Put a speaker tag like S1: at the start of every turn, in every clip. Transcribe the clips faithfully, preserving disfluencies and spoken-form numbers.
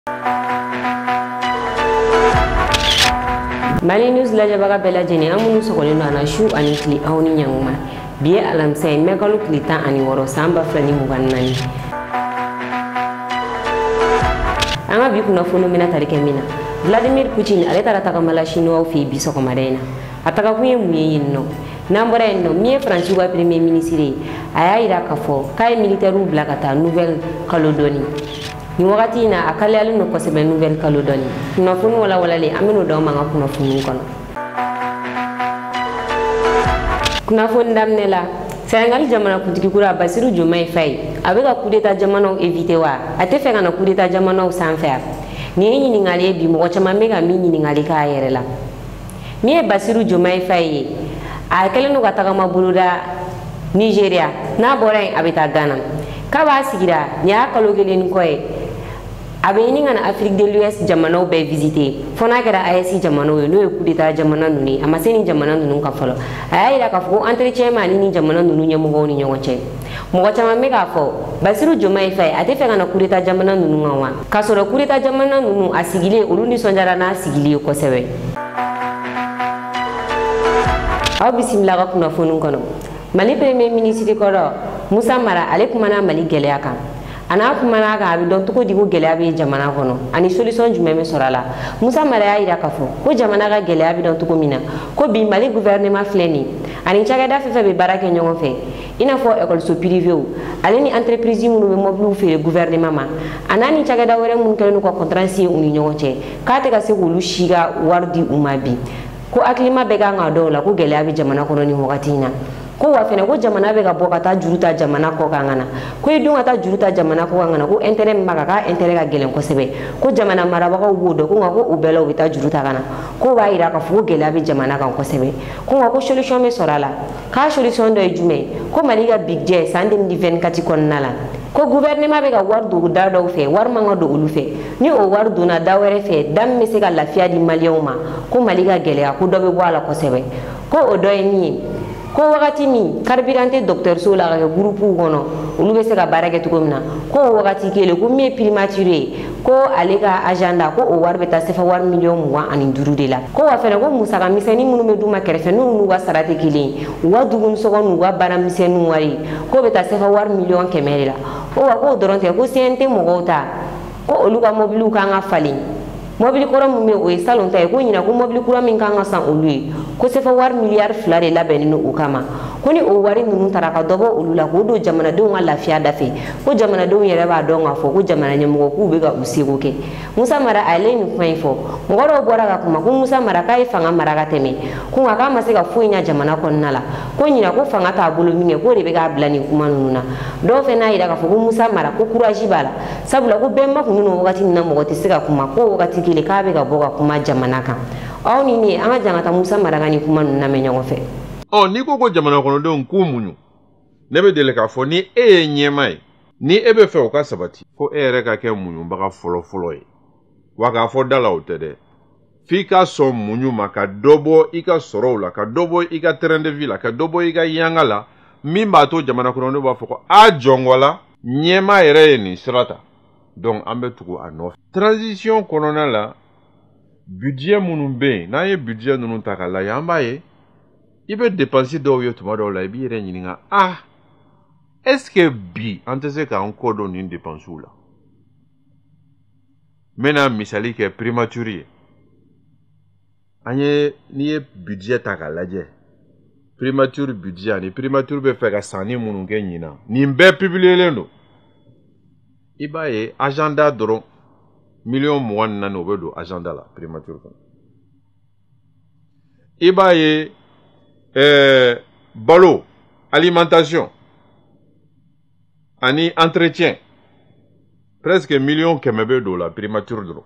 S1: Mali News la jabaga bela jeni amunu sokole no ana shu ani kli awni nyanguma biye alam say mekalu klita ani woro samba flani mugannani anga bi kuna funu mina tarike mina Vladimir Putin ale tara taka mala chinois fi bi soko marena ataka kuye muye yinno nambora enno mie France wa premier ministre aya ira kafo kay militaire u blakata nouvelle Calédonie ni wakati na akale alu no kosebe nouvelle Calédonie kuna funu wala wala le amino do manga kuna funu kono kuna funu damne la Sénégal jamana kutiki kura Bassirou Diomaye Faye abeka coup d'état jamana éviter wa ate fe kana coup d'état jamana sans faire ni ni ngali bi mo chama mega mi ni ngali ka yere la mi e Bassirou Diomaye Faye a kele no kataka mabuluda Nigeria na borai abita Ghana ka ba sigira ni akalo gele ni koy abe ni ngana Afrique de l'Ouest jamana be visiter fona kera A E C jamana we no coup d'état jamana nuni amaseni jamana nunu ka folo aya ira ka fo entretien ma ni jamana nunu nyemu go ni nyonche mo chama mega fo Bassirou Diomaye Faye ate fe kana coup d'état jamana nunu ngawa ka so coup d'état jamana nunu asigile uluni sonjara na asigile ko sebe aw bisimila ka kuna fonu kono Mali premier ministre ko Moussa Mara ale kumana Mali geleya kan ana kumana ka abi don tuko digo geleya be jamana kono ani solution jumeme sorala Moussa Mara ya ira kafo ko jamana ka geleya bi don tuko mina ko bi Mali gouvernement fleni ani chaga da fefe be barake nyongo fe ina fo école so privé ou ale ni entreprise mu be moblu fe gouvernement ma anani chaga da wore mun kelen ko contrat si uni nyongo che ka te ka se ko lu shiga wardi umabi ko aklima be ga ngado la ko geleya bi jamana kono ni wakati na ko wa fene ko jamana be ga bokata juruta jamana ko kangana ko idunga ta juruta jamana ko kangana ko intérêt maga ka intérêt ga gelen ko sebe ko jamana maraba ko wudo ko ngako ubelo bita juruta kana ko wa ira ka fu gela bi jamana kan ko sebe ko ngako solution me sorala ka solution do jume ko maliga bigje sandem di vingt-quatre kon nala ko gouvernement be ga wardu da do fe war manga do ulu fe ni o wardu na dawere fe dam me se ga lafiya di malioma ko maliga gele ko do be wala ko sebe ko o do ni ko wakati ni carburante docteur so la ga groupe gono ulu be se ga barage to komna ko wakati kele ko mi primaturé ko alega agenda ko o war beta sefa war million wa ani durude la ko wa fere ko musa ga miseni munu me duma kerefe no nu wa sarate kile wa dugun so gonu wa bara misenu wari ko beta sefa war million kemere la o wa ko doronte ko sente mo gota ko olu ga mobilu ka nga fali mobili kora mume o salon tay ko nyina ko mobili kura min kan san olu ko se fa war milliard flare la benino o kama ko ni o wari nunu taraka dobo olu la ko do jamana do ngala fiya dafe ko jamana do yere ba do nga fo ko jamana nyemo ko be ga usego ke Moussa Mara aleni fay fo ngoro bora ga kuma ko Moussa Mara kai fanga mara ga teme ko nga kama se ga fuinya jamana ko nala ko nyina ko fanga ta bulu minge ko de be ga blani kuma nuna do fe na ida ga fo ko Moussa Mara ko courage bala sabula ko bemma ko nunu wakati na mo ko tisika kuma ko wakati kile kabe ga boga kuma jamana kan aw ni ni anga jangata Moussa Mara ga ni kuma nuna me nyongo fe
S2: oh ni ko ko jamana kono don ku munyu nebe dele ka fo ni e nyemai ni ebe fe o ka sabati ko e re ka ke munyu ba ka folo folo yi wa ka fo dala o tede fi ka so munyu maka dobo ika soro la ka dobo ika terrain de ville ka dobo ika yangala mi ba to jamana kono no ba fo ko a jongola nyema ere ni sirata donc ambe tuko anof transition corona la budget munumbe na ye budget nunu takala yamba ye ibe dépenser do yo tuma do la bi re nyinga ah est-ce que bi antese ka encore don une dépense là mena misali ke primature anye ni budget takala je primature budget ni primature be fe ka sani munu ke nyina ni mbe publier lendo ibaye agenda doron million mwan nan obedo agenda la primature kon ibaye euh balo alimentation ani entretien presque million kemebe do la primature doron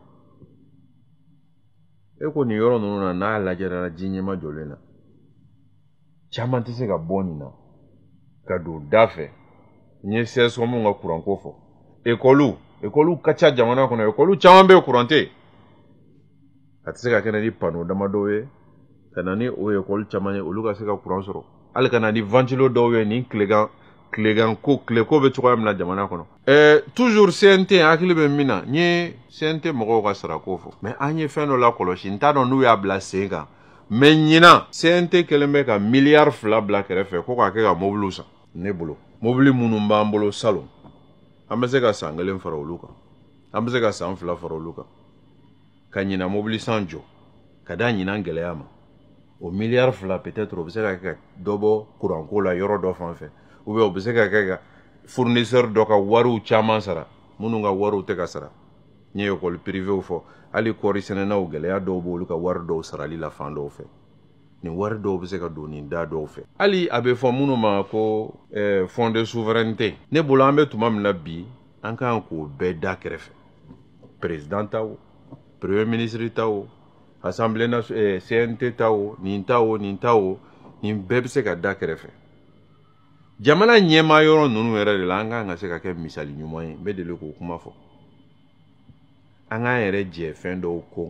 S2: e ko ni yoro nuna na la jara jinyema jolena chama tese ga bonina ka do dafe nye seso mo nga kuranko fo ekolu ekolu kacha jamana kono ekolu chambe kurante atseka kana ni pano dama dowe kana ni o ekolu chamane oluka seka kuransoro al kana ni ventilo dowe ni klega Klegan ko kleko be cogoya mina jamana kono eh toujours C N T hakili be mina ni C N T mogo ka sara ko fo mais anye feno la koloshi nta don nu ya bla senga mais nyina C N T kelembe ka milliard fla bla kerefe ko ka ke ka mobile sa ne bolo mobile munu mbambolo salon amese ka sangale fara oluka amese ka san fla fara oluka ka nyina mobile sanjo kada nyina ngele ama au milliard fla peut-être obese ka dobo courant ko la yoro do fan fe ou bien obese ka ka fournisseur do ka waru chama sara munu nga waru te ka sara ni école privé ou fo ali kori senena o gele ya do bo lu ka war do sara li la fan do fe ni war do obese ka do ni da do fe ali abe fo munu ma ko eh, fond de souveraineté ne bolambe tuma mna bi anka ko be da krefe président taw premier ministre taw Assemblée nationale, C N T tao, nintao, nintao, nimbebse ka da kerefe. Jamana nyema yoro nunu era de langa nga se ka ke misali nyumoy be de leko kuma fo. Anga ere je fendo ko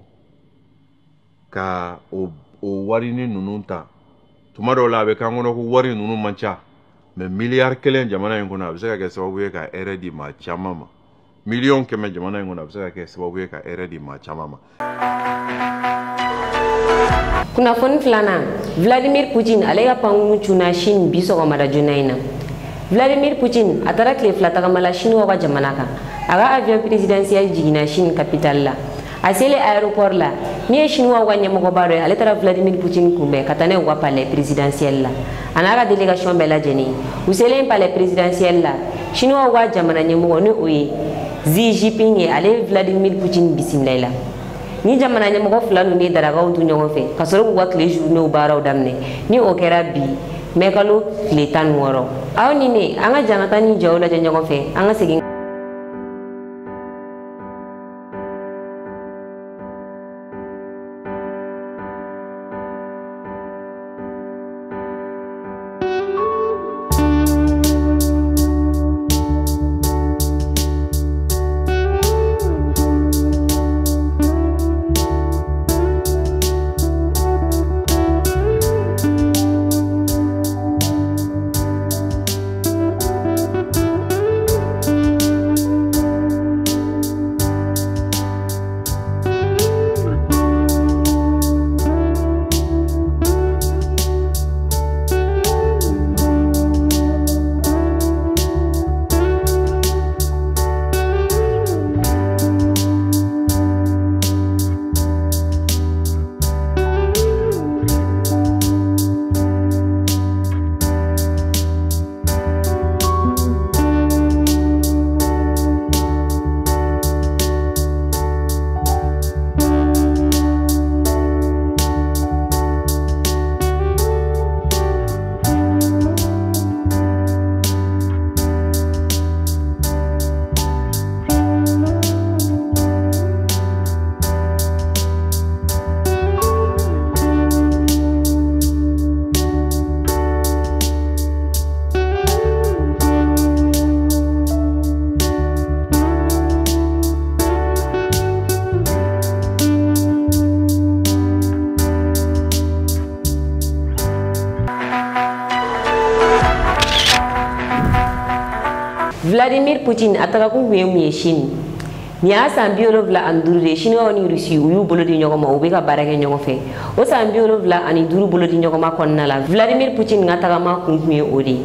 S2: ka o o wari ni nunu ta. Tumado la be kangono ko wari nunu mancha. Me milliard kelen jamana yengo na be se ka ke sababu ka ere di ma chamama. Million keme jamana yengo na be se ka ke sababu ka ere di ma chamama.
S1: Kuna fon filana Vladimir Putin alega pangu chuna Shin biso ko mara junaina Vladimir Putin atara kle flata kamala Shin wa jamana ka aga avion presidentiel jigina Shin capital la asele aéroport la ni Shin wa wanya mo bare ale tara Vladimir Putin kumbe katane wa palais presidentiel la anara délégation bela jeni usele palais presidentiel la Shin wa jamana nyemo ne oyi Xi Jinping e ale Vladimir Putin bisimlaila ni jamana nyamako fulanu ni daragaw du ñongo fe kasoro ko wakle journée baraw damne ni o kera bi mekalo le tan woro aw ni ne anga janata ni jawla ñongo fe anga segi Vladimir Putin ataka ku wemu Chine ni asan biolo vla anduru de Chine woni Russie uyu bolo di nyogoma o be ka barake nyogo fe o san biolo vla ani duru bolo di nyogoma konna la Vladimir Putin ngataka ma kunkuye odi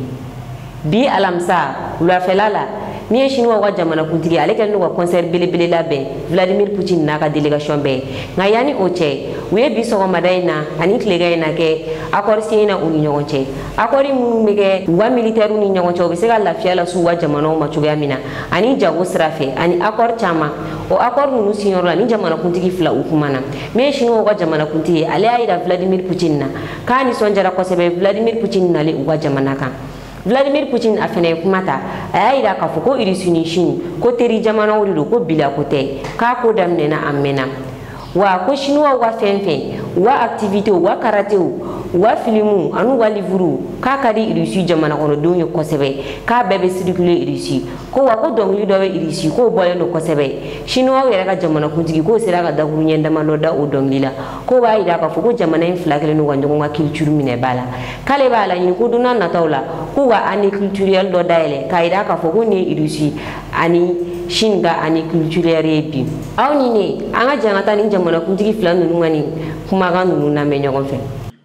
S1: bi alamsa ula felala ni Chine wa jamana kuntigi ale kel no concert bele bele la be Vladimir Putin na ka délégation be ngayani oche we bi so madaina ani klegayna ke accord sina uni nyonche accord mu mege wa militaire uni nyonche be se ga la fiala su wa jamana ma chuga mina ani jago srafe ani accord chama o accord nu sinyor la ni jamana kuntigi fla ukumana me Chine wa jamana kuntigi ale aida Vladimir Putin na kani sonjara ko sebe Vladimir Putin na le wa jamana kan Vladimir Putin a fene kumata ayira ka foko irisuni Chine ko teri jamana wuri ko bila ko te ka ko damne na amena wa ko Chine wa fenfe wa activité wa karate wa filimu anu wa livuru k'a ka di Russie jamana kɔnɔdenw ye kosɛbɛ k'a bɛɛ bɛ circuler Russie ko wa ko dɔnkili dɔ bɛ Russie k'o bɔlen don kosɛbɛ chinois yɛrɛ ka jamanakuntigi k'o sera ka dakuru ɲɛ dama dɔ da o dɔnkili la ko b'a yira k'a fɔ ko jamana in fila kelen don ka ɲɔgɔn ka culture minɛ ba la k'ale b'a laɲini ko don n'a nataw la k'u ka année culturelle dɔ dayɛlɛ k'a yira k'a fɔ ko nin ye Russie ani Chine ka année culturelle ye bi aw ni ne an ka jan ka taa nin jamanakuntigi fila ninnu ka nin kumakan ninnu lamɛn ɲɔgɔn fɛ.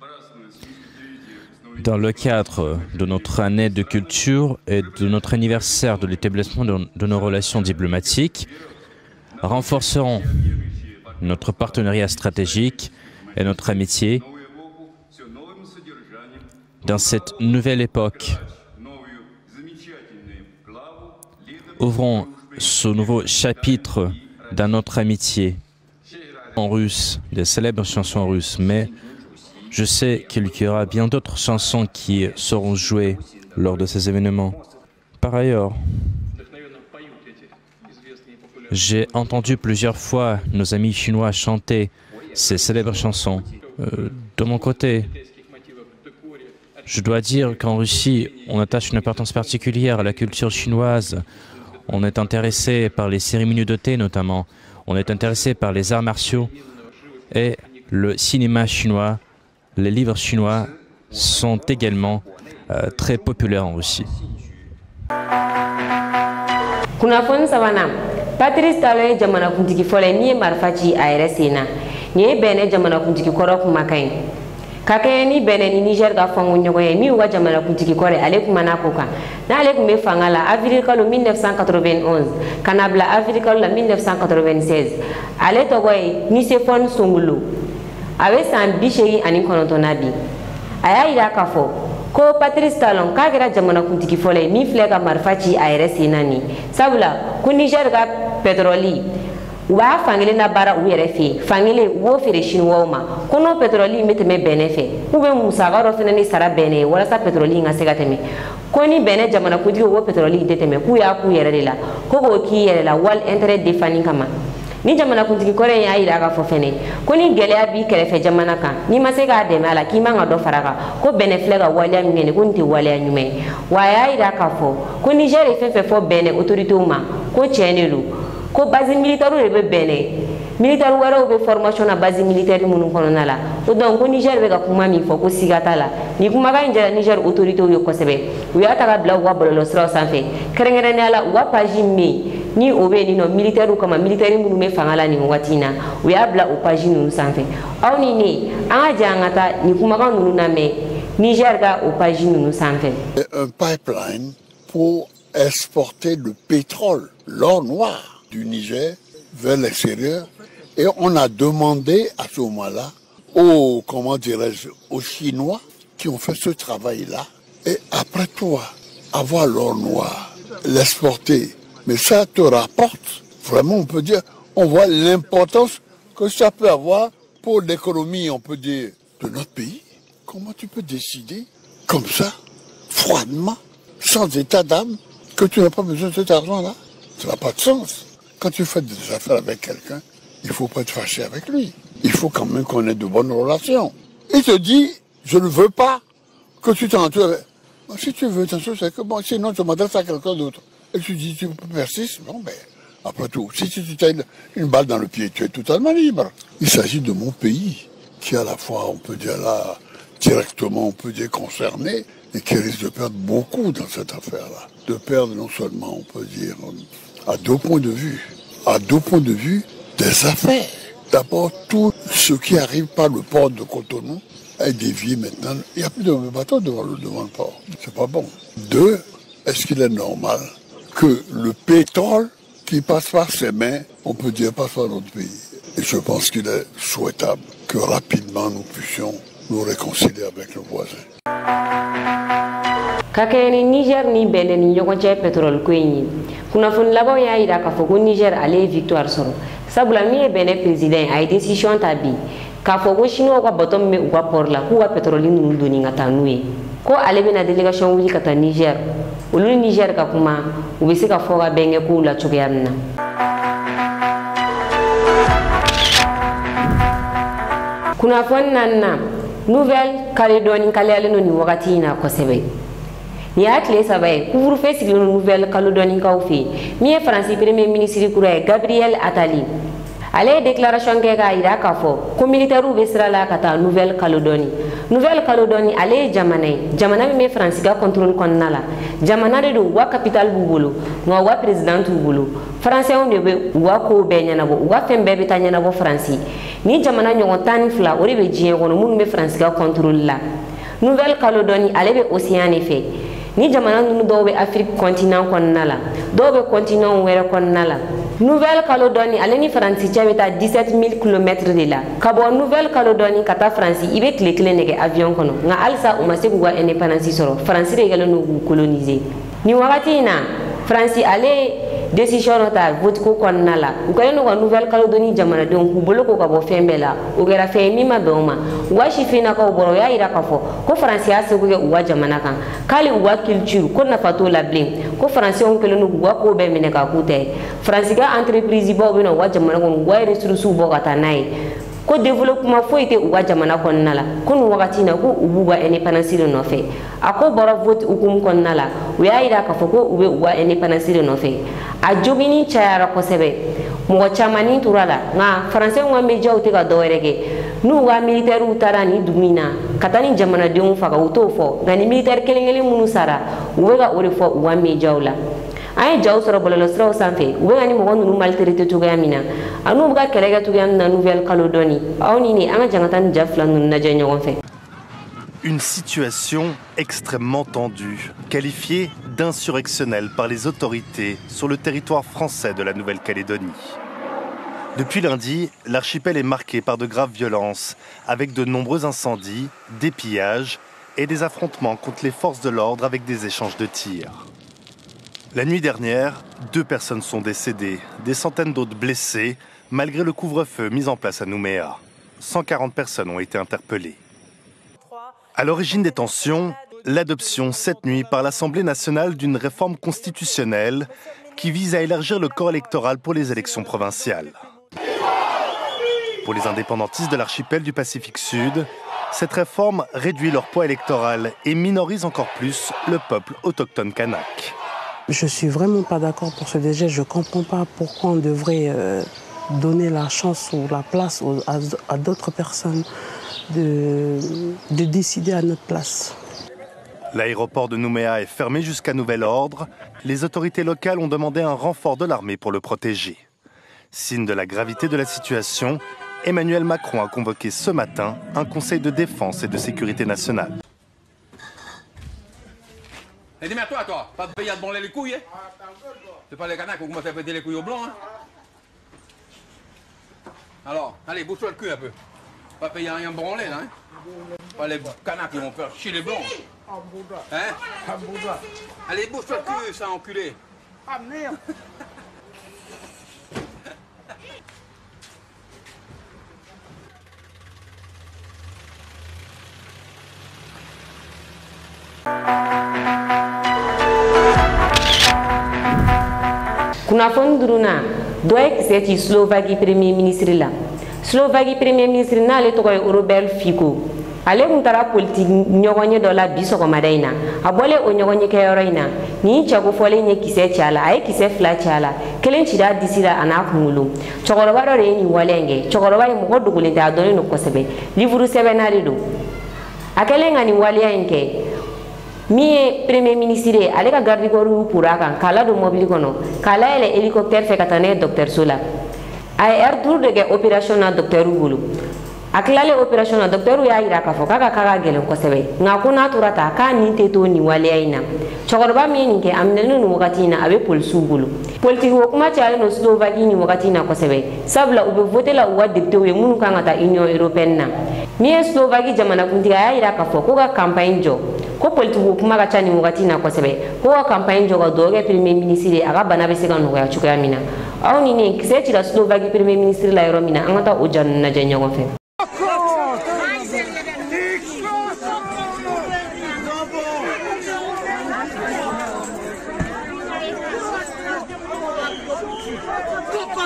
S3: Dans le cadre de notre année de culture et de notre anniversaire de l'établissement de, de nos relations diplomatiques, renforcerons notre partenariat stratégique et notre amitié dans cette nouvelle époque. Ouvrons ce nouveau chapitre dans notre amitié en russe, des célèbres chansons russes, mais je sais qu'il y aura bien d'autres chansons qui seront jouées lors de ces événements. Par ailleurs, j'ai entendu plusieurs fois nos amis chinois chanter ces célèbres chansons. Euh, de mon côté, je dois dire qu'en Russie, on attache une importance particulière à la culture chinoise. On est intéressé par les cérémonies de thé notamment. On est intéressé par les arts martiaux et le cinéma chinois. Les livres chinois sont également euh, très populaires en Russie.
S1: Kunafoni sabanan Patrice Talon ye jamanakuntigi fɔlɔ ye min ye marifa ci a yɛrɛ sen na nin ye bɛnɛ jamanakuntigi kɔrɔ kumakan ye ka kɛɲɛ ni bɛnɛ ni Niger ka fɔnko ɲɔgɔn ye min y'u ka jamanakuntigi kɔrɔ ye ale kumana ko kan n'ale tun bɛ fanga la avril kalo mille neuf cent quatre-vingt-onze ka na bila avril kalo la mille neuf cent quatre-vingt-seize ale tɔgɔ ye Nicéphore Songolo a bɛ san bi seegin ani kɔnɔntɔn na bi a y'a yira k'a fɔ ko Patrice Talon k'a kɛra jamanakuntigi fɔlɔ ye min filɛ ka marifa ci a yɛrɛ sen na nin sabula ko Niger ka pétrole u b'a fankelen na baara u yɛrɛ fɛ yen fankelen u b'o feere chinois ma ko n'o pétrole in bɛ tɛmɛ bɛnɛ fɛ k'u bɛ musaka dɔ fana ni sara bɛnɛ ye walasa pétrole in ka se ka tɛmɛ ko ni bɛnɛ jamanakuntigi o pétrole in tɛ tɛmɛ k'u y'a k'u yɛrɛ de la ko k'o k'i yɛrɛ la wali intérêt défendu kama ni jamanakuntigi kɔrɔ in y'a yira k'a fɔ fɛnɛ ko ni gɛlɛya b'i kɛrɛfɛ jamana kan n'i ma se k'a dɛmɛ a la k'i man ka dɔ fara kan ko bɛnɛ filɛ ka waleya min kɛ nin ko nin tɛ waleya ɲuman ye wa a y'a yira k'a fɔ ko Niger ye fɛn fɛn fɔ bɛnɛ autorités ma ko tiɲɛ de don ko base militaire de bɛ bɛnɛ militaire wɛrɛw bɛ formation na base militaire minnu kɔnɔna la ko donc ko Niger bɛ ka kuma min fɔ ko siga t'a la ni kumakan in jara Niger autorités ye kosɛbɛ u y'a ta ka bila u ka bɔlɔlɔsiraw sanfɛ kɛrɛnkɛrɛnnenya la u ka page min ni o bɛ nin nɔ militaire kama militaire minnu bɛ fanga la nin wagati in na u y'a bila o page ninnu sanfɛ aw ni ne an ka jɛ an ka taa nin kumakan ninnu lamɛn Niger ka o page ninnu sanfɛ.
S4: Un pipeline pour exporter le pétrole, l'or noir du Niger vers l'extérieur et on a demandé à ce moment-là aux, comment dirais-je, aux Chinois qui ont fait ce travail-là et après toi, avoir l'or noir, l'exporter. Mais ça te rapporte, vraiment on peut dire, on voit l'importance que ça peut avoir pour l'économie, on peut dire, de notre pays. Comment tu peux décider comme ça, froidement, sans état d'âme, que tu n'as pas besoin de cet argent-là? Ça n'a pas de sens. Quand tu fais des affaires avec quelqu'un, il ne faut pas te fâcher avec lui. Il faut quand même qu'on ait de bonnes relations. Il te dit, je ne veux pas que tu t'entoures avec... Si tu veux t'entoure, c'est que bon, sinon tu m'adresses à quelqu'un d'autre. Et tu dis, tu persistes, non, mais après tout, si tu te tailles une balle dans le pied, tu es totalement libre. Il s'agit de mon pays, qui à la fois, on peut dire là, directement, on peut dire concerné, et qui risque de perdre beaucoup dans cette affaire-là. De perdre non seulement, on peut dire, à deux points de vue, à deux points de vue des affaires. D'abord, tout ce qui arrive par le port de Cotonou est dévié maintenant. Il n'y a plus de bateaux devant le, devant le port. C'est pas bon. Deux, est-ce qu'il est normal que le pétrole qui passe par ses mains, on peut dire passe par notre pays? Et je pense qu'il est souhaitable que rapidement nous puissions nous réconcilier avec nos voisins.
S1: Kakeni Niger ni bende ni ɲɔgɔn cɛ pétrole ko in ye kunnafoni labanw y'a yira k'a fɔ ko Niger ale ye victoire sɔrɔ sabula min ye bɛnɛ président a ye décision ta bi k'a fɔ ko chinois ka bateau min bɛ u ka port la k'u ka pétrole ninnu donni ka taa n'u ye ko ale bɛna délégation wuli ka taa Niger olu ni Niger ka kuma u bɛ se ka fɔ ka bɛnkɛ kow la cogoya min na. Kunnafoni naaninan Nouvelle-Calédonie kaleyalen no ni wagati na kosɛbɛ ni y'a tile saba ye couvre-feu sigilen no Nouvelle-Calédonie kaw fɛ min ye Faransi premier ministre kura ye Gabriel Attali ale ye déclaration kɛ k'a yira k'a fɔ ko militaires bɛ sira la ka taa Nouvelle-Calédonie Nouvelle-Calédonie ale ye jamana ye jamana min bɛ Faransi ka contrôle kɔnɔna la jamana de don u ka capitale b'u bolo nka u ka président t'u bolo Français de bɛ u ka kow bɛɛ ɲɛnabɔ u ka fɛn bɛɛ bɛ taa ɲɛnabɔ Faransi ni jamana ɲɔgɔn tan ni fila o de bɛ diɲɛ kɔnɔ minnu bɛ Faransi ka contrôle la Nouvelle-Calédonie ale bɛ océan de fɛ ni jamana ninnu dɔw bɛ Afrique continent kɔnɔna la dɔw bɛ continent wɛrɛ kɔnɔna la Nouvelle-Calédonie ale ni Faransi cɛ bɛ taa dix-sept mille kilomètres de la ka bɔ Nouvelle-Calédonie ka taa Faransi i bɛ tile kelen de kɛ avion kɔnɔ nka halisa u ma se k'u ka indépendance sɔrɔ Faransi de kɛlen don k'u coloniser nin wagati in na Faransi ale décision dɔ ta vote ko kɔnɔna la u kɛlen don ka Nouvelle-Calédonie jamanadenw k'u bolo ko ka bɔ fɛn bɛɛ la o kɛra fɛn ye min ma bɛn o ma u ka sifinnakaw bɔra u y'a yira k'a fɔ ko Faransi y'a seko kɛ u ka jamana kan k'ale u ka culture ko nafa t'o la bilen ko Faransɛnw kɛlen don k'u ka ko bɛɛ minɛ k'a k'u ta ye Faransi ka entreprise baw bɛ na u ka jamana kɔnɔ u ka ressources bɔ ka taa n'a ye ko développement foyi tɛ u ka jamana kɔnɔna la ko nin wagati in na ko u b'u ka indépendance de nɔfɛ a ko bɔra vote hukumu kɔnɔna la u y'a yira k'a fɔ ko u bɛ u ka indépendance de nɔfɛ a jogini cayara kosɛbɛ mɔgɔ caman ni tora la nka Faransɛnw ka médiaw tɛ ka dɔwɛrɛ kɛ n'u ka militaires taara nin dugu in na ka taa ni jamanadenw faga u t'o fɔ nka ni militaire kelen kelen minnu sara u bɛ ka o de fɔ u ka médiaw la an ye jaw sɔrɔ bɔlɔlɔsiraw sanfɛ u bɛ ka ni mɔgɔ ninnu maltraité cogoya min na ani u bɛ ka kɛlɛ kɛ cogoya min na Nouvelle-Calédonie aw ni ne an ka jan ka taa ni ja fila ninnu lajɛ ɲɔgɔn fɛ.
S5: Une situation extrêmement tendue, qualifiée d'insurrectionnelle par les autorités sur le territoire français de la Nouvelle-Calédonie. Depuis lundi, l'archipel est marqué par de graves violences, avec de nombreux incendies, des pillages et des affrontements contre les forces de l'ordre avec des échanges de tirs. La nuit dernière, deux personnes sont décédées, des centaines d'autres blessées, malgré le couvre-feu mis en place à Nouméa. cent quarante personnes ont été interpellées. À l'origine des tensions, l'adoption cette nuit par l'Assemblée nationale d'une réforme constitutionnelle qui vise à élargir le corps électoral pour les élections provinciales. Pour les indépendantistes de l'archipel du Pacifique Sud, cette réforme réduit leur poids électoral et minorise encore plus le peuple autochtone kanak.
S6: Je ne suis vraiment pas d'accord pour ce décret. Je ne comprends pas pourquoi on devrait euh, donner la chance ou la place aux, à, à d'autres personnes de, de décider à notre place.
S5: L'aéroport de Nouméa est fermé jusqu'à nouvel ordre. Les autorités locales ont demandé un renfort de l'armée pour le protéger. Signe de la gravité de la situation, Emmanuel Macron a convoqué ce matin un conseil de défense et de sécurité nationale.
S7: Et dis-moi toi, toi, pas de payer à te branler les couilles, hein? C'est pas les canards qui commencent à péter les couilles au blanc, hein? Alors, allez, bouge-toi le cul un peu. Pas payer à rien branler, là, hein? Pas les canards qui vont faire chier les blancs. Hein? Allez, bouge-toi le cul, ça enculé. Ah merde!
S1: kunnafoni duruna dɔ ye kisɛ ci Slovaquie premier ministre la Slovaquie premier ministre n'ale tɔgɔ ye Robert Fico ale kun taara politique ɲɔgɔnye dɔ la bi sɔgɔmada in na a bɔlen o ɲɔgɔnyekɛyɔrɔ in na nin cɛ kofɔlen ye kisɛ ci a la a ye kisɛ fila ci a la kelen cira a disi la a n'a kunkolo cɛkɔrɔba dɔ de ye nin waleya in kɛ cɛkɔrɔba ye mɔgɔ dogolen tɛ a dɔnnen don kosɛbɛ livre sɛbɛnna de don a kɛlen ka nin waleya in kɛ min ye premier ministre ye ale ka garde corps y'u pur'a kan k'a ladon mobili kɔnɔ k'a layɛlɛ hélicoptère fɛ ka taa n'a ye dɔgɔtɔrɔso la a ye heure duuru de kɛ opération na dɔgɔtɛrw bolo a tilalen opération na dɔgɔtɛrw y'a yira k'a fɔ k'a ka ka ka gɛlɛn kosɛbɛ nka ko n'a tora ta k'a nin tɛ to nin waleya in na cɛkɔrɔba min ye nin kɛ a minɛlen nin wagati in na a bɛ polisiw bolo politique ko kuma cayalen don Slovaquie nin wagati in na kosɛbɛ sabula u bɛ voter la u ka députés ye minnu kan ka taa Union européenne na min ye Slovaquie jamanakuntigi a y'a yira k'a fɔ ko ka campagne jɔ ko politique ko kuma ka ca nin wagati in na kosɛbɛ ko ka campagne jɔ ka dugawu kɛ premier ministre ye a ka bana bɛ se ka nɔgɔya cogoya min na aw ni ne kisɛ cira Slovaquie premier ministre la yɔrɔ min na an ka taa o ja ninnu lajɛ ɲɔgɔn fɛ.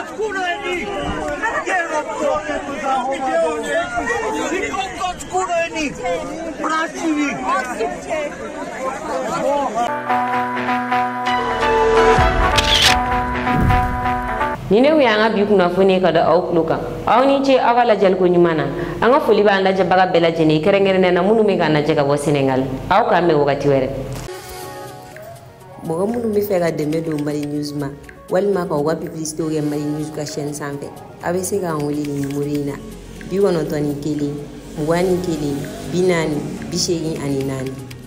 S8: Skoro je
S1: ni ne wi anga bi kuna foni ka da au kluka aw ni ce aga la jal ko nyumana anga foli ba anda jabaga bela jeni kerengere na munu me kana je ka bo Senegal aw ka me wakati were mo munu mi fega de medo mari news ma walma ka wa publicité o mari news ka chaîne sanbe abese ka ngoli ni murina bi wono toni keli ngwani keli binani bishegi ani nani